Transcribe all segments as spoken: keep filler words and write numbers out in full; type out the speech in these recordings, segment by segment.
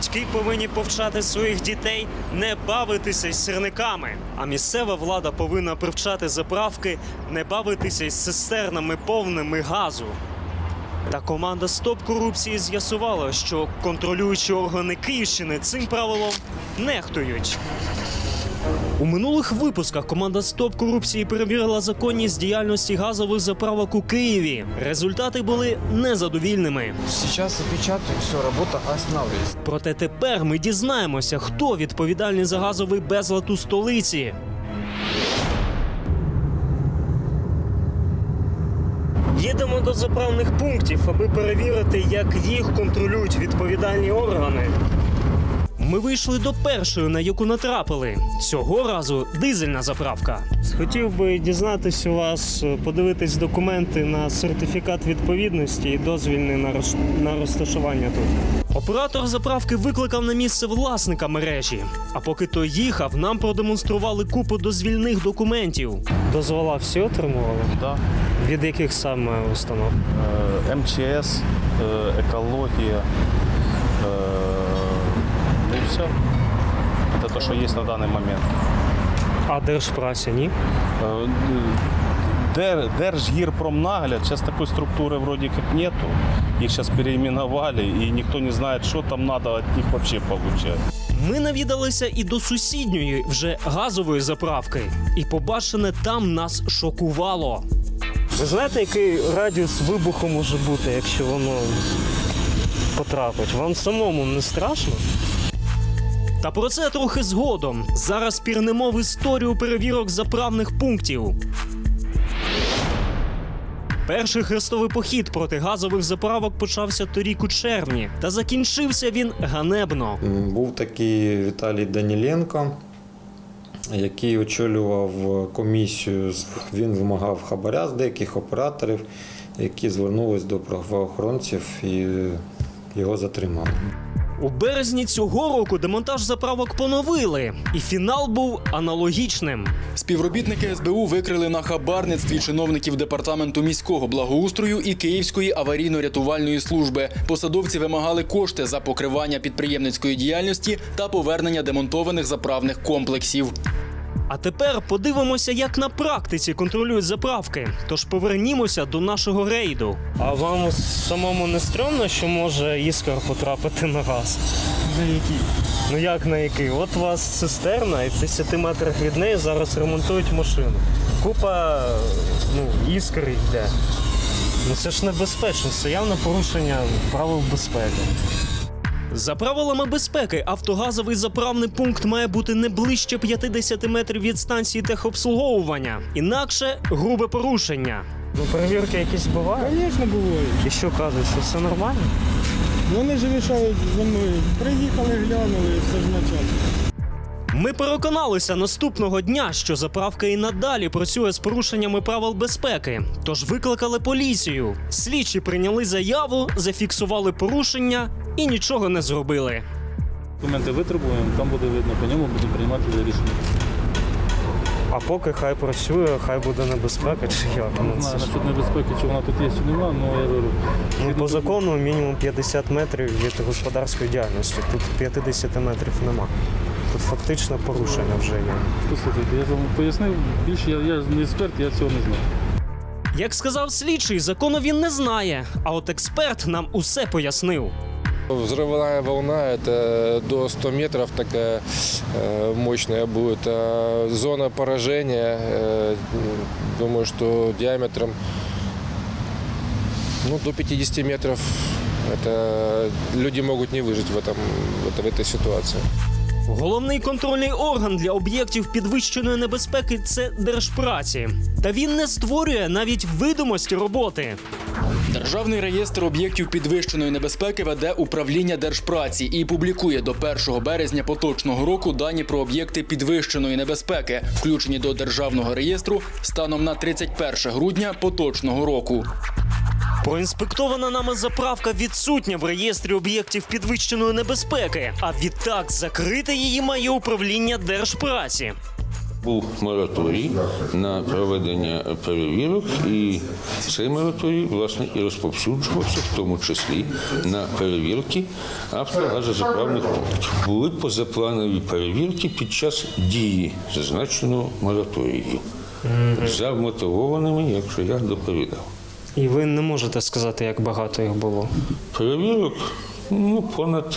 Батьки повинні повчати своїх дітей не бавитися із сірниками, а місцева влада повинна привчати заправки не бавитися із цистернами повними газу. Та команда «Стоп корупції» з'ясувала, що контролюючі органи Київщини цим правилом нехтують. У минулих випусках команда «Стоп корупції» перевірила законність діяльності газових заправок у Києві. Результати були незадовільними. Зараз опечатаю, все, робота останавливається. Проте тепер ми дізнаємося, хто відповідальний за газовий безлад у столиці. Їдемо до заправних пунктів, аби перевірити, як їх контролюють відповідальні органи. Ми вийшли до першої, на яку натрапили. Цього разу дизельна заправка. Хотів би дізнатися у вас, подивитись документи на сертифікат відповідності і дозвільний на, роз... на розташування тут. Оператор заправки викликав на місце власника мережі. А поки той їхав, нам продемонстрували купу дозвільних документів. Дозвола всі отримували? Да. Від яких саме установ? Ем Че Ес, екологія. Ну и все. Это то, что есть на данный момент. А Держпраця, ні? Дер, Держгирпромнагляд, сейчас такой структуры вроде как нету. Их сейчас переименовали, и никто не знает, что там надо от них вообще получать. Ми навідалися і до сусідньої, вже газової заправки. І побачене там нас шокувало. Ви знаєте, який радіус вибуху може бути, якщо воно потрапить? Вам самому не страшно? Та про це трохи згодом. Зараз пірнемо в історію перевірок заправних пунктів. Перший хрестовий похід проти газових заправок почався торік у червні. Та закінчився він ганебно. Був такий Віталій Даніленко, який очолював комісію. Він вимагав хабаря з деяких операторів, які звернулись до правоохоронців і його затримали. У березні цього року демонтаж заправок поновили, і фінал був аналогічним. Співробітники Ес Бе У викрили на хабарництві чиновників Департаменту міського благоустрою і Київської аварійно-рятувальної служби. Посадовці вимагали кошти за покривання підприємницької діяльності та повернення демонтованих заправних комплексів. А тепер подивимося, як на практиці контролюють заправки. Тож повернімося до нашого рейду. А вам самому не стрьомно, що може іскор потрапити на газ? На який? Ну як на який? От у вас цистерна, і в десяти метрах від неї зараз ремонтують машину. Купа ну, іскр йде. Ну це ж небезпечно, це явне порушення правил безпеки. За правилами безпеки, автогазовий заправний пункт має бути не ближче п'ятдесят метрів від станції техобслуговування. Інакше – грубе порушення. Ну, перевірки якісь бувають? Звісно, буває. І що кажуть, що все нормально? Вони ж рішають за мною. Приїхали, глянули, і все ж на час. Ми переконалися наступного дня, що заправка і надалі працює з порушеннями правил безпеки. Тож викликали поліцію. Слідчі прийняли заяву, зафіксували порушення і нічого не зробили. Документи витребуємо, там буде видно, по ньому будемо приймати рішення. А поки хай працює, хай буде небезпека чи як? Ну, не знаю, насчет небезпеки, чи вона тут є, чи нема, але я говорю. Ну, по закону мінімум п'ятдесят метрів від господарської діяльності. Тут п'ятдесят метрів нема. Тут фактично порушення вже є. Послухайте, я вам пояснив, більше я, я не експерт, я цього не знаю. Як сказав слідчий, закону він не знає, а от експерт нам усе пояснив. Взрывная волна – это до ста метров такая э, мощная будет. А зона поражения, э, думаю, что диаметром ну, до пятидесяти метров. Это люди могут не выжить в, этом, в этой ситуации. Головний контрольний орган для об'єктів підвищеної небезпеки – це Держпраці. Та він не створює навіть видимості роботи. Державний реєстр об'єктів підвищеної небезпеки веде управління Держпраці і публікує до першого березня поточного року дані про об'єкти підвищеної небезпеки, включені до Державного реєстру станом на тридцять перше грудня поточного року. Проінспектована нами заправка відсутня в реєстрі об'єктів підвищеної небезпеки, а відтак закрити її має управління Держпраці. Був мораторій на проведення перевірок, і цей мораторій, власне, і розповсюджувався, в тому числі на перевірки автогазозаправних пунктів. Були позапланові перевірки під час дії зазначеного мораторію, за вмотивованими, як вже я доповідав. І ви не можете сказати, як багато їх було? Перевірок, ну, понад,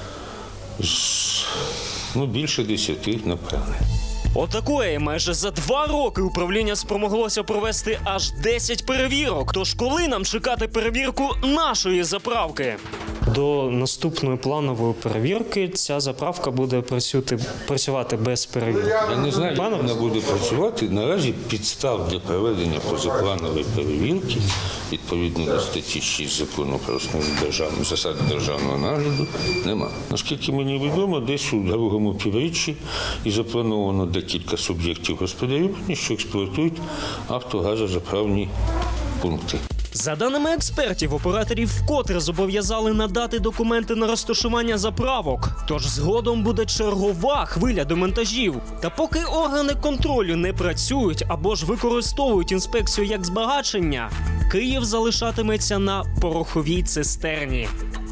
ну, більше десяти, напевне. Отакої майже за два роки управління спромоглося провести аж десять перевірок. Тож коли нам чекати перевірку нашої заправки? До наступної планової перевірки ця заправка буде працювати, працювати без перевірки. Я не знаю, як вона буде працювати. Наразі підстав для проведення позапланової перевірки, відповідно до статті шість закону про основні державні засади державного нагляду, нема. Наскільки мені відомо, десь у другому півріччі і заплановано декілька суб'єктів господарювання, що експлуатують автогазозаправні пункти. За даними експертів, операторів вкотре зобов'язали надати документи на розташування заправок. Тож згодом буде чергова хвиля демонтажів. Та поки органи контролю не працюють або ж використовують інспекцію як збагачення, Київ залишатиметься на пороховій цистерні.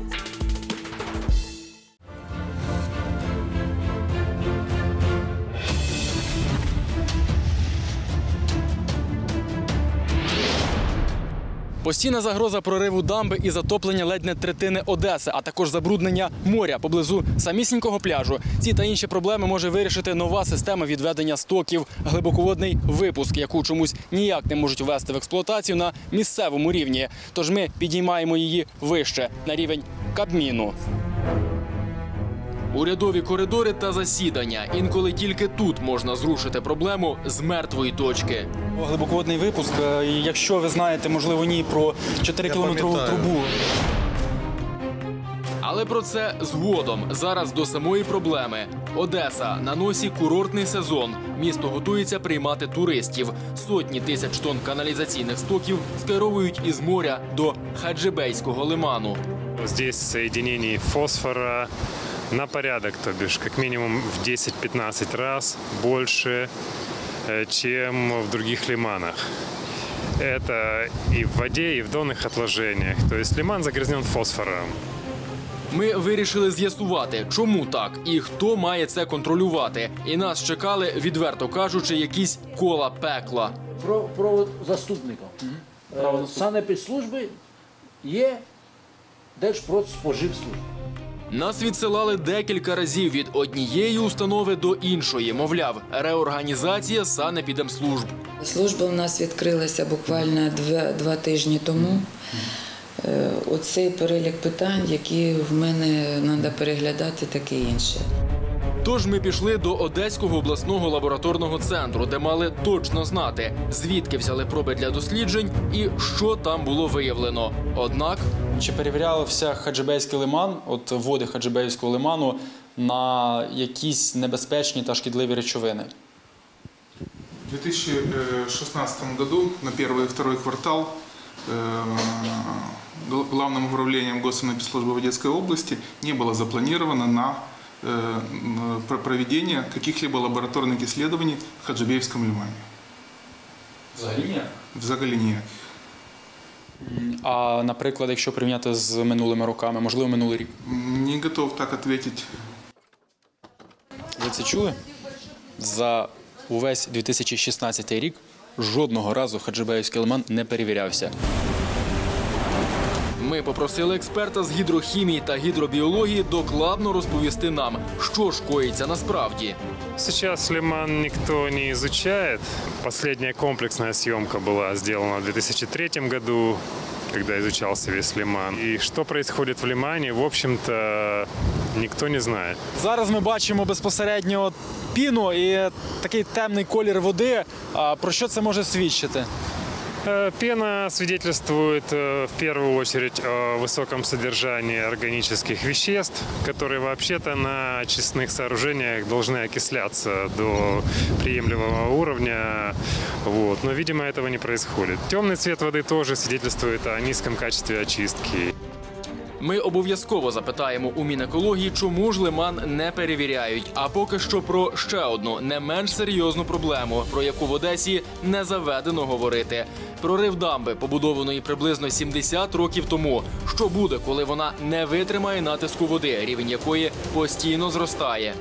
Постійна загроза прориву дамби і затоплення ледь не третини Одеси, а також забруднення моря поблизу самісінького пляжу. Ці та інші проблеми може вирішити нова система відведення стоків – глибоководний випуск, яку чомусь ніяк не можуть ввести в експлуатацію на місцевому рівні. Тож ми підіймаємо її вище, на рівень Кабміну. Урядові коридори та засідання. Інколи тільки тут можна зрушити проблему з мертвої точки. Глибоководний випуск, якщо ви знаєте, можливо, ні, про чотирикілометрову трубу. Але про це згодом. Зараз до самої проблеми. Одеса. На носі курортний сезон. Місто готується приймати туристів. Сотні тисяч тонн каналізаційних стоків скеровують із моря до Хаджибейського лиману. Здесь соединений фосфора на порядок, то бишь, как минимум в десять-пятнадцать раз больше, чем в других лиманах. Это и в воде, и в донных отложениях. То есть лиман загрязнен фосфором. Ми вирішили з'ясувати, чому так і хто має це контролювати. І нас чекали, відверто кажучи, якісь кола пекла. Про, про заступника. Угу. Санепідслужби є Держпродспоживслужба. Нас відсилали декілька разів від однієї установи до іншої. Мовляв, реорганізація санепідемслужб. Служба у нас відкрилася буквально два, два тижні тому. Оцей перелік питань, які в мене треба переглядати, таке інше. Тож ми пішли до Одеського обласного лабораторного центру, де мали точно знати, звідки взяли проби для досліджень і що там було виявлено. Однак... Чи перевірявся Хаджибейський лиман, от води Хаджибейського лиману, на якісь небезпечні та шкідливі речовини? В две тысячи шестнадцатом году на первый и второй квартал Главным управлением Госсанэпидслужбы в Одесской области не было запланировано на проведение каких-либо лабораторных исследований в Хаджибейском лимане. Взагалі ніяк? Взагалі ніяк. А, наприклад, якщо порівняти з минулими роками, можливо, минулий рік? Не готов так відповідати. Ви це чули? За увесь дві тисячі шістнадцятий рік жодного разу Хаджибейський лиман не перевірявся. Ми попросили експерта з гідрохімії та гідробіології докладно розповісти нам, що ж коїться насправді. Сейчас лиман никто не изучает. Последняя комплексная съемка была сделана в две тысячи третьем году, когда изучался весь лиман. И что происходит в лимане, в общем-то, никто не знает. Зараз ми бачимо безпосередньо піну і такий темний колір води. Про що це може свідчити? Пена свидетельствует в первую очередь о высоком содержании органических веществ, которые вообще-то на очистных сооружениях должны окисляться до приемлемого уровня. Вот. Но, видимо, этого не происходит. Темный цвет воды тоже свидетельствует о низком качестве очистки. Ми обов'язково запитаємо у Мінекології, чому ж лиман не перевіряють. А поки що про ще одну, не менш серйозну проблему, про яку в Одесі не заведено говорити. Прорив дамби, побудованої приблизно сімдесят років тому. Що буде, коли вона не витримає натиску води, рівень якої постійно зростає?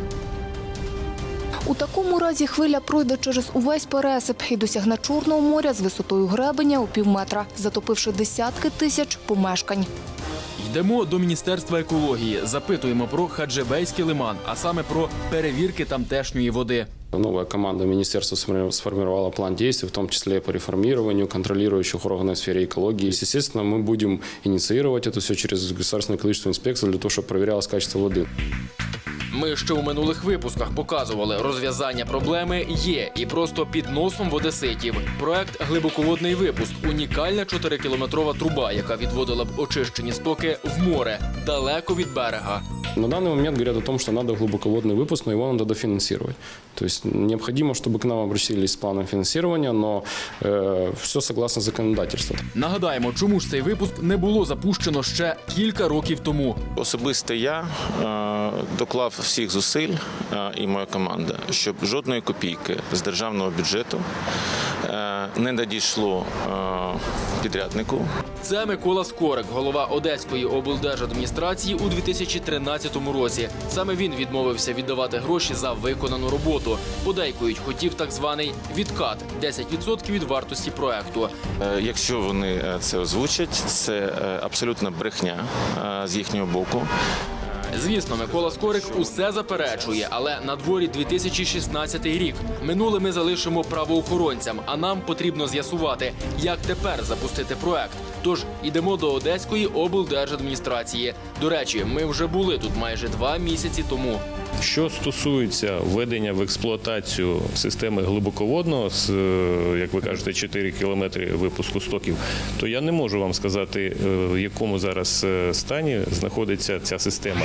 У такому разі хвиля пройде через увесь пересип і досягне Чорного моря з висотою гребеня у півметра, затопивши десятки тисяч помешкань. Йдемо до Міністерства екології, запитуємо про Хаджибейський лиман, а саме про перевірки тамтешньої води. Новая команда министерства сформировала план действий, в том числе по реформированию контролирующих органов в сфере экологии. Естественно, мы будем инициировать это все через Государственную экологическую инспекцию для того, чтобы проверялось качество воды. Ми ще у минулих випусках показували, розв'язання проблеми є і просто під носом в одеситів. Проект «Глибоководний випуск» – унікальна чотирикілометрова труба, яка відводила б очищені стоки в море, далеко від берега. На данный момент говорят о том, что надо глубоководный выпуск, но его надо дофинансировать. То есть необходимо, чтобы к нам обратились с планом финансирования, но э, все согласно законодательству. Нагадаємо, чому ж цей випуск не було запущено ще кілька років тому. Особисто я е, доклав всіх зусиль е, і моя команда, щоб жодної копійки з державного бюджету е, не надійшло е, підряднику. Це Микола Скорик, голова Одеської облдержадміністрації у дві тисячі тринадцятому році. Саме він відмовився віддавати гроші за виконану роботу. Подейкують, хотів так званий відкат – десять відсотків від вартості проекту. Е, якщо вони це озвучать, це абсолютна брехня е, з їхнього боку. Звісно, Микола Скорик усе заперечує, але на дворі дві тисячі шістнадцятий рік. Минуле ми залишимо правоохоронцям, а нам потрібно з'ясувати, як тепер запустити проект. Тож ідемо до Одеської облдержадміністрації. До речі, ми вже були тут майже два місяці тому. Що стосується введення в експлуатацію системи глибоководного, з, як ви кажете, чотири кілометри випуску стоків, то я не можу вам сказати, в якому зараз стані знаходиться ця система.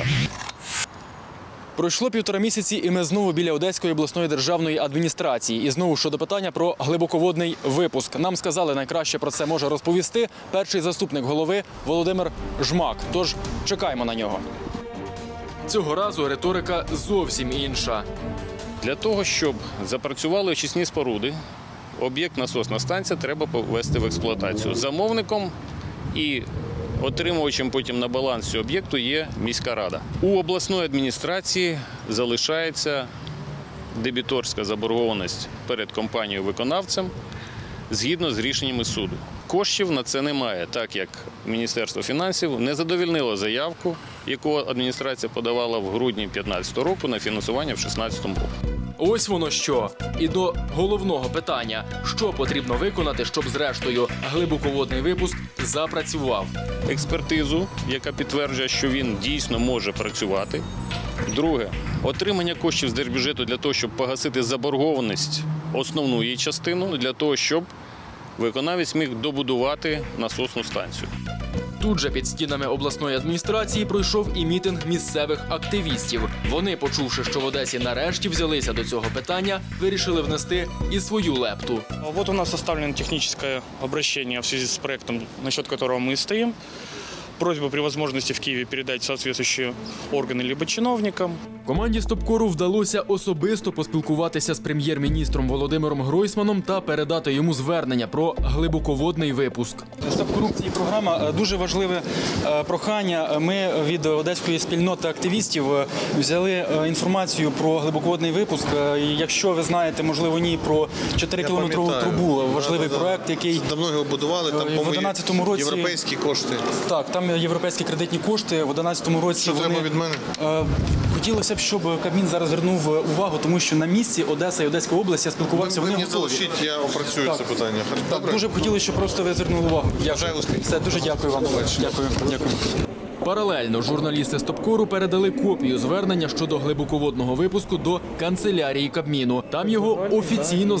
Пройшло півтора місяці, і ми знову біля Одеської обласної державної адміністрації. І знову щодо питання про глибоководний випуск. Нам сказали, найкраще про це може розповісти перший заступник голови Володимир Жмак. Тож чекаємо на нього. Цього разу риторика зовсім інша. Для того, щоб запрацювали очисні споруди, об'єкт насосна станція треба повести в експлуатацію. Замовником і отримувачем потім на баланс цього об'єкту є міська рада. У обласної адміністрації залишається дебіторська заборгованість перед компанією-виконавцем згідно з рішеннями суду. Коштів на це немає, так як Міністерство фінансів не задовольнило заявку, яку адміністрація подавала в грудні дві тисячі п'ятнадцятого року на фінансування в дві тисячі шістнадцятому році. Ось воно що. І до головного питання. Що потрібно виконати, щоб зрештою глибоководний випуск запрацював? Експертизу, яка підтверджує, що він дійсно може працювати. Друге, отримання коштів з держбюджету для того, щоб погасити заборгованість, основну її частину, для того, щоб виконавець міг добудувати насосну станцію. Тут же під стінами обласної адміністрації пройшов і мітинг місцевих активістів. Вони, почувши, що в Одесі нарешті взялися до цього питання, вирішили внести і свою лепту. Вот у нас составлено техническое обращение в связи с проектом, насчет которого мы стоим. Просьба при возможности в Киеве передать соответствующие органы либо чиновникам. Команді Стопкору вдалося особисто поспілкуватися з прем'єр-міністром Володимиром Гройсманом та передати йому звернення про глибоководний випуск. Стоп-корупції програма – дуже важливе прохання. Ми від одеської спільноти активістів взяли інформацію про глибоководний випуск. Якщо ви знаєте, можливо, ні, про чотирикілометрову трубу, важливий да, проект, який давно його будували, там, в одинадцятому році європейські кошти. Так, там європейські кредитні кошти. В одинадцятому році Що вони... треба від мене? Хотілося б, щоб Кабмін зараз звернув увагу, тому що на місці Одеса і Одеська область я спілкувався. Ви вони мені залишіть, я опрацюю так. це питання. Так, Добре? дуже б хотілося, щоб просто ви звернули увагу. Бажаю успіхів. Все, дуже дякую вам. Дякую. Дякую. Паралельно журналісти Стопкору передали копію звернення щодо глибоководного випуску до канцелярії Кабміну. Там його офіційно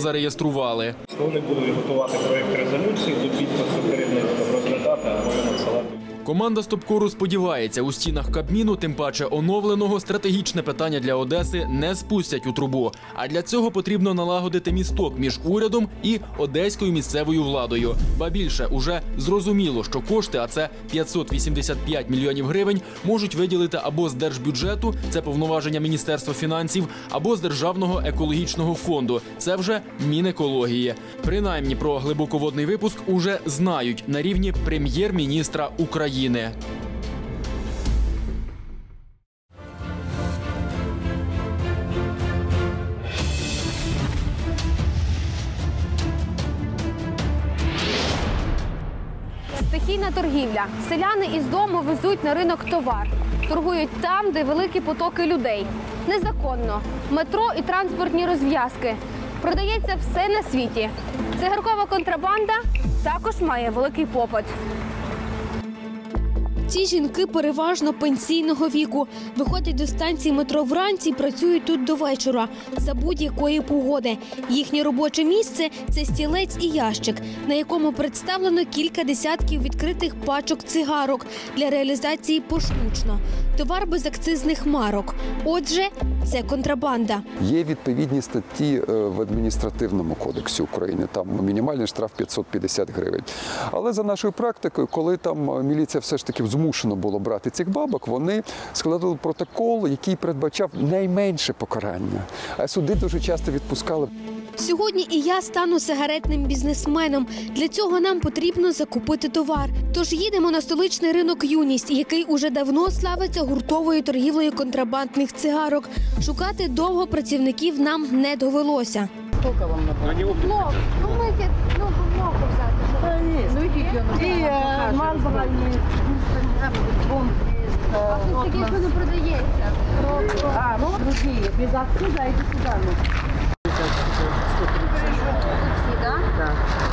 зареєстрували. Вони будуть готувати проєкт резолюції до підпису керівництва, розглядати або надсилати. Команда Стопкору сподівається, у стінах Кабміну, тим паче оновленого, стратегічне питання для Одеси не спустять у трубу. А для цього потрібно налагодити місток між урядом і одеською місцевою владою. Ба більше, уже зрозуміло, що кошти, а це п'ятсот вісімдесят п'ять мільйонів гривень, можуть виділити або з держбюджету, це повноваження Міністерства фінансів, або з Державного екологічного фонду, це вже Мінекології. Принаймні про глибоководний випуск уже знають на рівні прем'єр-міністра України. Стихійна торгівля. Селяни із дому везуть на ринок товар. Торгують там, де великі потоки людей. Незаконно. Метро і транспортні розв'язки. Продається все на світі. Цигаркова контрабанда також має великий попит. Ці жінки переважно пенсійного віку. Виходять до станції метро вранці і працюють тут до вечора, за будь-якої погоди. Їхнє робоче місце – це стілець і ящик, на якому представлено кілька десятків відкритих пачок цигарок для реалізації поштучно. Товар без акцизних марок. Отже, це контрабанда. Є відповідні статті в адміністративному кодексі України. Там мінімальний штраф п'ятсот п'ятдесят гривень. Але за нашою практикою, коли там міліція все ж таки змушено було брати цих бабок, вони складали протокол, який передбачав найменше покарання. А суди дуже часто відпускали. Сьогодні і я стану сигаретним бізнесменом. Для цього нам потрібно закупити товар. Тож їдемо на столичний ринок «Юність», який уже давно славиться гуртовою торгівлею контрабандних цигарок. Шукати довго працівників нам не довелося. Сколько вам надо? Блок. Ну, ми ну, блок взяти. Ну, идите. И мазала есть. Бомб есть. А тут таке, що не продається. А, ну, другие. Без акциза, а иди сюда. Да? Да.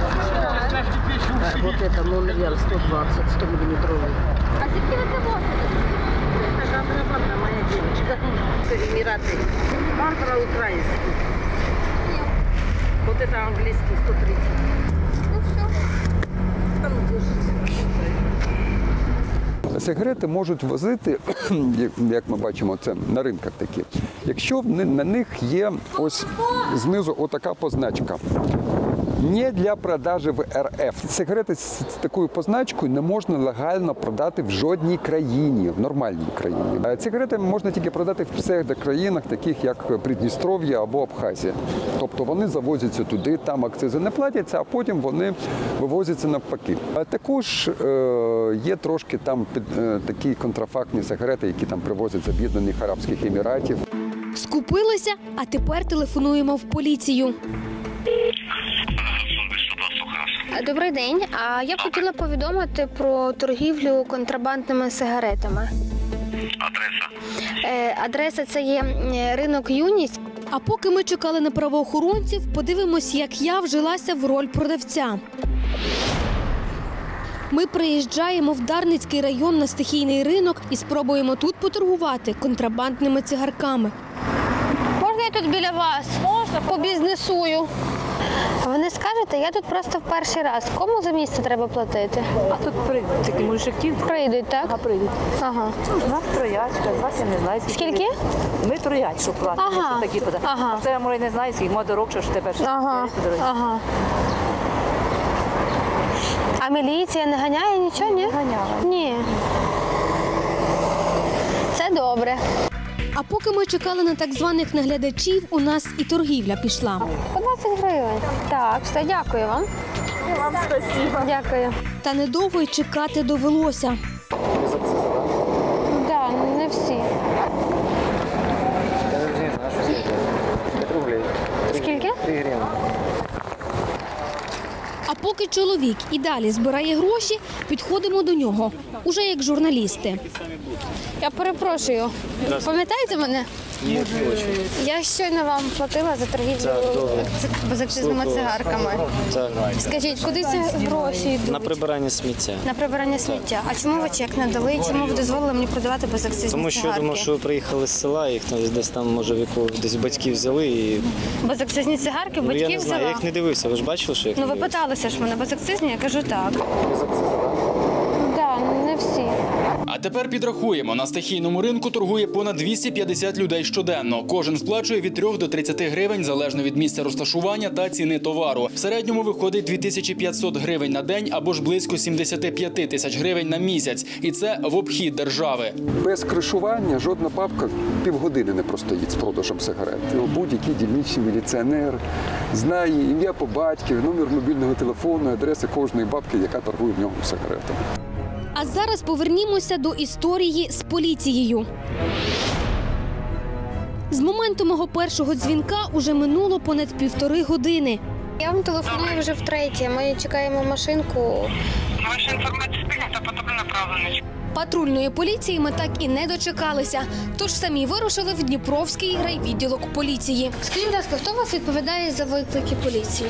Вот это Монреаль сто двадцать, сто миллиметровый. А скільки ви це можете? Это контрабанда, моя девочка. Эмираты. Барбара украинский. Вот это английский сто тридцать. Ну все. Там Сигарети можуть возити, як ми бачимо, це на ринках такі, якщо на них є ось знизу отака позначка. Не для продажі в РФ. Сигарети з такою позначкою не можна легально продати в жодній країні, в нормальній країні. А сигарети можна тільки продати в псевдокраїнах, таких як Придністров'я або Абхазія. Тобто вони завозяться туди, там акцизи не платяться, а потім вони вивозяться навпаки. А також е, є трошки там під, е, такі контрафактні сигарети, які там привозять з Об'єднаних Арабських Еміратів. Скупилися, а тепер телефонуємо в поліцію. Добрий день. А я б хотіла повідомити про торгівлю контрабандними сигаретами. Адреса? Е, адреса – це є ринок «Юність». А поки ми чекали на правоохоронців, подивимось, як я вжилася в роль продавця. Ми приїжджаємо в Дарницький район на стихійний ринок і спробуємо тут поторгувати контрабандними цигарками. Можна я тут біля вас? Можна, побізнесую. Ви не скажете, я тут просто в перший раз. Кому за місце треба платити? А тут прийдуть такі мужики. Прийдуть, так? А прийдуть. Ага. У нас троячка, з вас я не знаю. Скільки? Ми трояч, що платимо. Ага. Такі подати. Ага. А це я, може, не знаю, скільки, може, дорогше, що тепер. Ага. Ага. А міліція не ганяє нічого, ні? Не ганяє. Ні. Це добре. А поки ми чекали на так званих наглядачів, у нас і торгівля пішла. По двадцять гривень. Так, все, дякую вам. І вам спасибо. Дякую. Та недовго й чекати довелося. Так, не всі. Скільки? три гривні. А поки чоловік і далі збирає гроші, підходимо до нього, уже як журналісти. Я перепрошую. Пам'ятаєте мене? Ні, Я щойно вам платила за торгівлю безакцизними цигарками. Так. Скажіть, куди ці гроші йдуть? На прибирання сміття. На прибирання сміття. А чому ви чек не дали? Чому ви дозволили мені продавати безакцизні цигарки? Тому що я думав, що ви приїхали з села, їх десь там, може, віку, десь батьків взяли. І... Безакцизні цигарки Ну, батьків я не знаю, взяла? я їх не дивився, ви ж бачили, що я їх Ну не ви дивився? питалися ж мене, безакцизні? Я кажу так. Так, не всі. А тепер підрахуємо. На стихійному ринку торгує понад двісті п'ятдесят людей щоденно. Кожен сплачує від трьох до тридцяти гривень, залежно від місця розташування та ціни товару. В середньому виходить дві тисячі п'ятсот гривень на день або ж близько сімдесят п'ять тисяч гривень на місяць. І це в обхід держави. Без кришування жодна бабка півгодини не простоїть з продажем сигарет. Будь-який дільничний міліціонер знає ім'я по батькові, номер мобільного телефону, адреси кожної бабки, яка торгує в нього сигаретами. А зараз повернімося до історії з поліцією. З моменту мого першого дзвінка уже минуло понад півтори години. Я вам телефоную вже втретє. Ми чекаємо машинку. Ваша інформація спільна та потрібно направлена. Патрульної поліції ми так і не дочекалися, тож самі вирушили в Дніпровський райвідділок поліції. Скажіть, будь ласка, хто у вас відповідає за виклики поліції?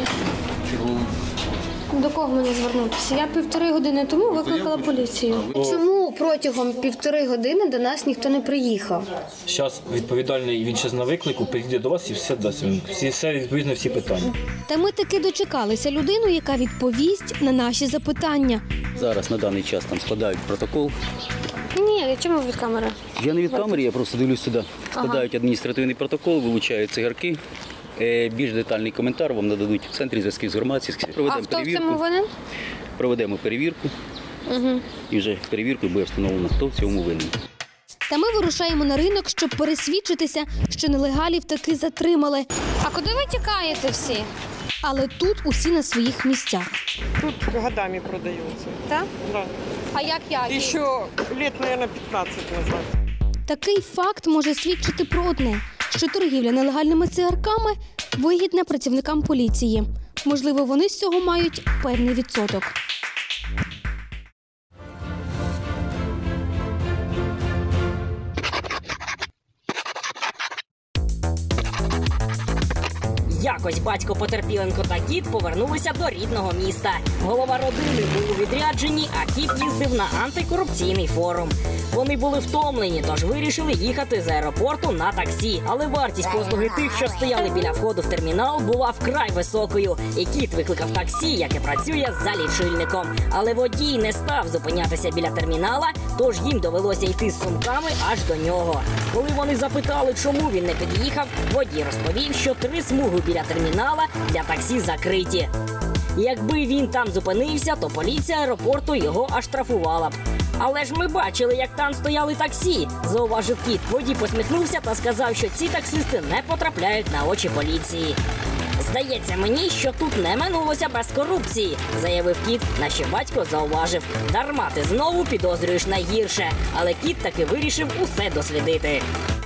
До кого мені звернутися? Я півтори години тому викликала поліцію. Чому протягом півтори години до нас ніхто не приїхав? Зараз відповідальний, він зараз на виклику, прийде до вас і все дасть. Всі, все відповідь на всі питання. Та ми таки дочекалися людину, яка відповість на наші запитання. Зараз на даний час там складають протокол. Ні, чому від камери? Я не від камери, я просто дивлюсь сюди. Складають адміністративний протокол, вилучають цигарки. Більш детальний коментар вам нададуть в центрі зв'язків з громадськістю. А хто в цьому винен? Проведемо перевірку. Угу. І вже перевіркою буде встановлено, хто в цьому винен. Та ми вирушаємо на ринок, щоб пересвідчитися, що нелегалів таки затримали. А куди ви тікаєте всі? Але тут усі на своїх місцях. Тут годами продается. Так? Да. А як я? Еще лет, наверное, пятнадцать назад. Такий факт може свідчити про одне, що торгівля нелегальними цигарками вигідна працівникам поліції. Можливо, вони з цього мають певний відсоток. Якось батько Потерпіленко та кіт повернулися до рідного міста. Голова родини був у відрядженні, а кіт їздив на антикорупційний форум. Вони були втомлені, тож вирішили їхати з аеропорту на таксі. Але вартість послуги тих, що стояли біля входу в термінал, була вкрай високою. І кіт викликав таксі, яке працює за лічильником. Але водій не став зупинятися біля термінала, тож їм довелося йти з сумками аж до нього. Коли вони запитали, чому він не під'їхав, водій розповів, що три смуги біля термінала для таксі закриті. Якби він там зупинився, то поліція аеропорту його аж штрафувала б. Але ж ми бачили, як там стояли таксі, зауважив кіт. Водій посміхнувся та сказав, що ці таксисти не потрапляють на очі поліції. Здається мені, що тут не минулося без корупції, заявив кіт, на що батько зауважив. Дарма ти знову підозрюєш найгірше, але кіт таки вирішив усе дослідити.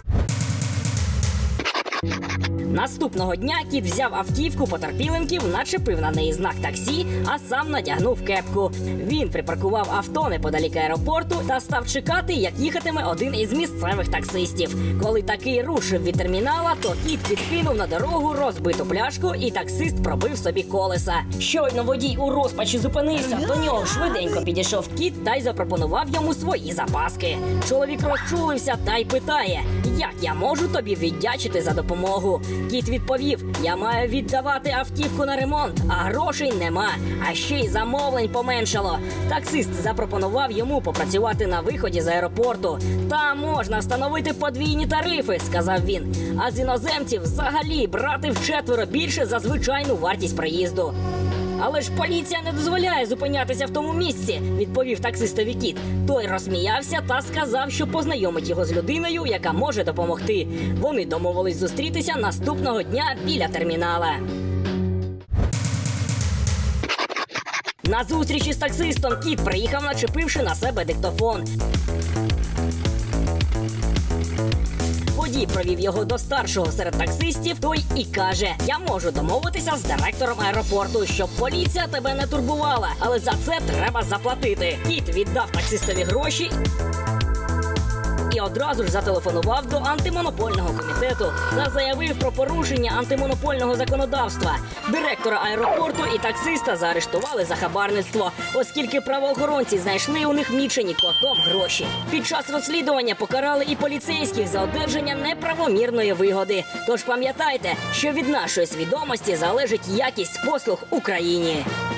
Наступного дня кіт взяв автівку потерпіленків, начепив на неї знак таксі, а сам надягнув кепку. Він припаркував авто неподалік аеропорту та став чекати, як їхатиме один із місцевих таксистів. Коли такий рушив від термінала, то кіт підкинув на дорогу розбиту пляшку і таксист пробив собі колеса. Щойно водій у розпачі зупинився, до нього швиденько підійшов кіт та й запропонував йому свої запаски. Чоловік розчулився та й питає, як я можу тобі віддячити за допомогу. Кіт відповів, я маю віддавати автівку на ремонт, а грошей нема, а ще й замовлень поменшало. Таксист запропонував йому попрацювати на виході з аеропорту. Там можна встановити подвійні тарифи, сказав він. А з іноземців взагалі брати вчетверо більше за звичайну вартість проїзду. Але ж поліція не дозволяє зупинятися в тому місці, відповів таксистові кіт. Той розсміявся та сказав, що познайомить його з людиною, яка може допомогти. Вони домовились зустрітися наступного дня біля термінала. На зустрічі з таксистом кіт приїхав, начепивши на себе диктофон. Водій провів його до старшого серед таксистів, той і каже, я можу домовитися з директором аеропорту, щоб поліція тебе не турбувала, але за це треба заплатити. Кіт віддав таксистові гроші і одразу ж зателефонував до антимонопольного комітету та заявив про порушення антимонопольного законодавства. Директора аеропорту і таксиста заарештували за хабарництво, оскільки правоохоронці знайшли у них мічені котом гроші. Під час розслідування покарали і поліцейських за одержання неправомірної вигоди. Тож пам'ятайте, що від нашої свідомості залежить якість послуг в Україні.